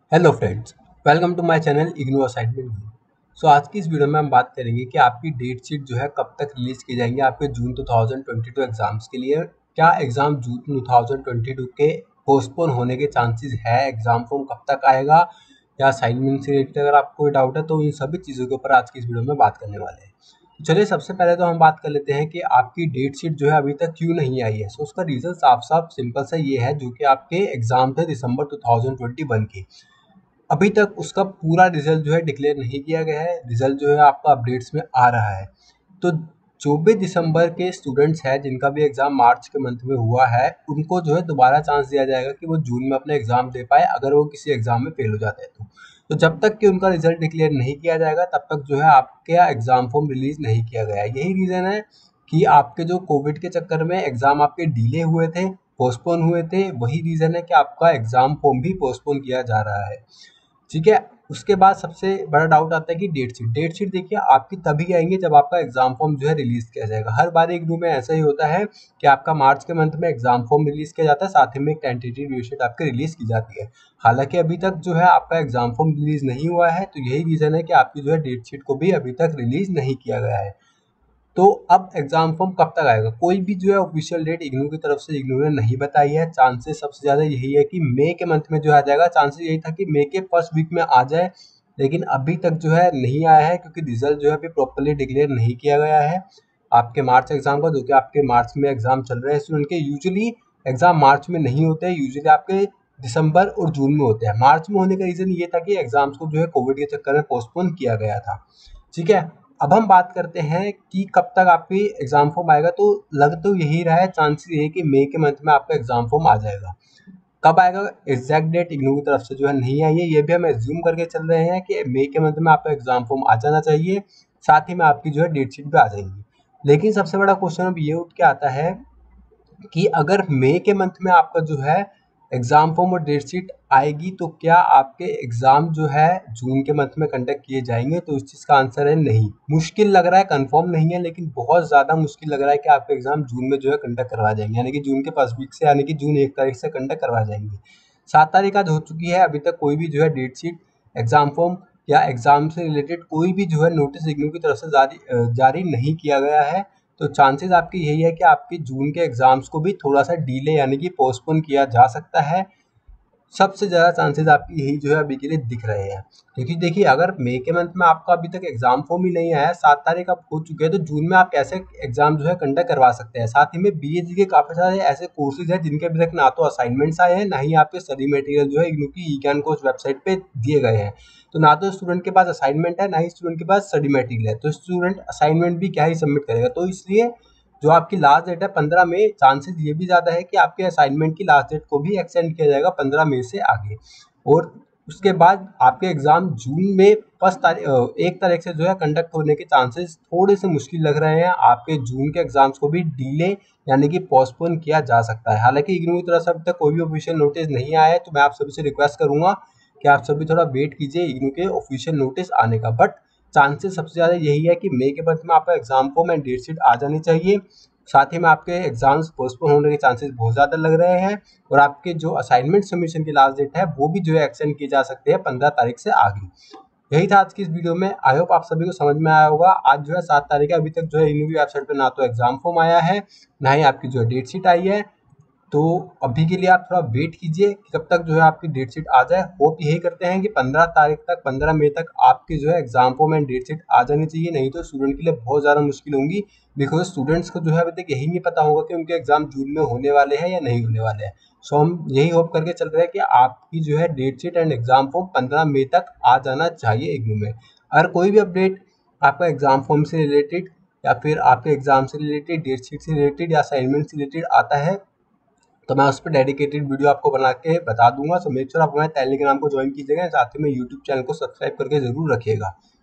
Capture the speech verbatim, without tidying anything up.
Hello friends, welcome to my channel IGNOU assignment. So आज की इस वीडियो में हम बात करेंगे कि आपकी डेट शीट जो है कब तक रिलीज़ की जाएंगे आपके जून दो हज़ार बाईस एग्जाम्स के लिए। क्या एग्ज़ाम जून दो हज़ार बाईस के पोस्टपोन होने के चांसेस है? एग्ज़ाम फॉर्म कब तक आएगा या असाइनमेंट से रिलेटेड अगर आपको कोई डाउट है तो इन सभी चीज़ों के ऊपर आज की इस वीडियो में बात करने वाले हैं। तो चलिए सबसे पहले तो हम बात कर लेते हैं कि आपकी डेट शीट जो है अभी तक क्यों नहीं आई है। सो उसका रीज़न साफ साफ सिंपल सा ये है, जो कि आपके एग्जाम थे दिसंबर दो हज़ार इक्कीस के, अभी तक उसका पूरा रिजल्ट जो है डिक्लेयर नहीं किया गया है। रिजल्ट जो है आपका अपडेट्स में आ रहा है। तो जो भी दिसंबर के स्टूडेंट्स हैं जिनका भी एग्ज़ाम मार्च के मंथ में हुआ है, उनको जो है दोबारा चांस दिया जाएगा कि वो जून में अपना एग्ज़ाम दे पाए, अगर वो किसी एग्ज़ाम में फेल हो जाते हैं तो। तो जब तक कि उनका रिजल्ट डिक्लेयर नहीं किया जाएगा तब तक जो है आपका एग्ज़ाम फॉर्म रिलीज़ नहीं किया गया है। यही रीज़न है कि आपके जो कोविड के चक्कर में एग्ज़ाम आपके डिले हुए थे, पोस्टपोन हुए थे, वही रीज़न है कि आपका एग्ज़ाम फॉर्म भी पोस्टपोन किया जा रहा है। ठीक है। उसके बाद सबसे बड़ा डाउट आता है कि डेट शीट डेट शीट देखिए आपकी तभी आएंगे जब आपका एग्जाम फॉर्म जो है रिलीज किया जाएगा। हर बार एक में ऐसा ही होता है कि आपका मार्च के मंथ में एग्जाम फॉर्म रिलीज किया जाता है, साथ ही में एक टेंटेटिव डेट शीट आपकी रिलीज की जाती है। हालांकि अभी तक जो है आपका एग्जाम फॉर्म रिलीज नहीं हुआ है, तो यही रीजन है कि आपकी जो है डेट शीट को भी अभी तक रिलीज नहीं किया गया है। तो अब एग्जाम फॉर्म कब तक आएगा? कोई भी जो है ऑफिशियल डेट इग्नू की तरफ से इग्नू ने नहीं बताई है। चांसेस सबसे ज़्यादा यही है कि मई के मंथ में जो आ जाएगा। चांसेस यही था कि मई के फर्स्ट वीक में आ जाए, लेकिन अभी तक जो है नहीं आया है, क्योंकि रिजल्ट जो है अभी प्रॉपरली डिक्लेयर नहीं किया गया है आपके मार्च एग्जाम का, जो कि आपके मार्च में एग्जाम चल रहे हैं स्टूडेंट के। यूजुअली एग्जाम मार्च में नहीं होते हैं, यूजुअली आपके दिसंबर और जून में होते हैं। मार्च में होने का रीज़न ये था कि एग्जाम्स को जो है कोविड के चक्कर में पोस्टपोन किया गया था। ठीक है। अब हम बात करते हैं कि कब तक आपकी एग्जाम फॉर्म आएगा। तो लग तो यही रहा है, चांसेस ये है कि मई के मंथ में आपका एग्जाम फॉर्म आ जाएगा। कब आएगा एग्जैक्ट डेट इग्नू की तरफ से जो है नहीं आई है। ये भी हम एज्यूम करके चल रहे हैं कि मई के मंथ में आपका एग्जाम फॉर्म आ जाना चाहिए, साथ ही में आपकी जो है डेट शीट भी आ जाएंगी। लेकिन सबसे बड़ा क्वेश्चन अब ये उठ के आता है कि अगर मई के मंथ में आपका जो है एग्जाम फॉर्म और डेट शीट आएगी, तो क्या आपके एग्जाम जो है जून के मंथ में कंडक्ट किए जाएंगे? तो इस चीज़ का आंसर है नहीं। मुश्किल लग रहा है, कंफर्म नहीं है, लेकिन बहुत ज़्यादा मुश्किल लग रहा है कि आपके एग्जाम जून में जो है कंडक्ट करवा जाएंगे, यानी कि जून के फर्स्ट वीक से, यानी कि जून एक तारीख से कंडक्ट करवा जाएंगे। सात तारीख आज हो चुकी है, अभी तक कोई भी जो है डेट शीट, एग्जाम फॉर्म या एग्जाम से रिलेटेड कोई भी जो है नोटिस इग्नू की तरफ से जारी जारी नहीं किया गया है। तो चांसेस आपकी यही है कि आपकी जून के एग्जाम्स को भी थोड़ा सा डिले यानी कि पोस्टपोन किया जा सकता है। सबसे ज़्यादा चांसेस आपकी यही जो है अभी के लिए दिख रहे हैं, क्योंकि देखिए अगर मई के मंथ में आपका अभी तक एग्जाम फॉर्म ही नहीं आया है, सात तारीख आप हो चुके हैं, तो जून में आप कैसे एग्जाम जो है कंडक्ट करवा सकते हैं? साथ ही में बीएसजी के काफ़ी सारे ऐसे कोर्सेज हैं जिनके अभी तक ना तो असाइनमेंट्स आए हैं, ना ही आपके स्टडी मटेरियल जो है इग्नू की ई ज्ञान कोर्स वेबसाइट पे दिए गए हैं। तो ना तो स्टूडेंट के पास असाइनमेंट है, ना ही स्टूडेंट के पास स्टडी मटेरियल है, तो स्टूडेंट असाइनमेंट भी क्या ही सबमिट करेगा? तो इसलिए जो आपकी लास्ट डेट है पंद्रह मई, चांसेस ये भी ज़्यादा है कि आपके असाइनमेंट की लास्ट डेट को भी एक्सटेंड किया जाएगा पंद्रह मई से आगे। और उसके बाद आपके एग्ज़ाम जून में फर्स्ट तारीख एक तारीख से जो है कंडक्ट होने के चांसेस थोड़े से मुश्किल लग रहे हैं। आपके जून के एग्जाम्स को भी डिले यानी कि पोस्टपोन किया जा सकता है। हालांकि इग्नू की तरफ से अभी तक कोई भी ऑफिशियल नोटिस नहीं आया है, तो मैं आप सभी से रिक्वेस्ट करूंगा कि आप सभी थोड़ा वेट कीजिए इग्नू के ऑफिशियल नोटिस आने का। बट चांसेस सबसे ज़्यादा यही है कि मई के मंथ में आपका exam form and date sheet आ जानी चाहिए। साथ ही में आपके एग्जाम्स पोस्टपोन होने के चांसेस बहुत ज़्यादा लग रहे हैं, और आपके जो असाइनमेंट सबमिशन की लास्ट डेट है वो भी जो है एक्सटेंड किए जा सकते हैं पंद्रह तारीख से आगे। यही था आज की इस वीडियो में। आई होप आप सभी को समझ में आया होगा। आज जो है सात तारीख है, अभी तक जो है इग्नू की वेबसाइट पर ना तो एग्जाम फॉर्म आया है, ना ही आपकी जो है डेट शीट आई है। तो अभी के लिए आप थोड़ा वेट कीजिए कि कब तक जो है आपकी डेट शीट आ जाए। होप यही करते हैं कि पंद्रह तारीख तक, पंद्रह मई तक आपकी जो है exam form and date sheet आ जानी चाहिए, नहीं तो स्टूडेंट के लिए बहुत ज़्यादा मुश्किल होंगी। बिकॉज स्टूडेंट्स को जो है अभी तक यही नहीं पता होगा कि उनके एग्जाम जून में होने वाले हैं या नहीं होने वाले हैं। सो हम यही होप करके चल रहे हैं कि आपकी जो है date sheet and exam form पंद्रह मई तक आ जाना चाहिए इग्नू में। अगर कोई भी अपडेट आपका एग्जाम फॉर्म से रिलेटेड या फिर आपके एग्जाम से रिलेटेड, डेट शीट से रिलेटेड या असाइनमेंट से रिलेटेड आता है, तो मैं उस पर डेडिकेटेड वीडियो आपको बना के बता दूंगा। सो मेक श्योर आप हमारे टेलीग्राम को ज्वाइन कीजिएगा, साथ ही में यूट्यूब चैनल को सब्सक्राइब करके जरूर रखिएगा।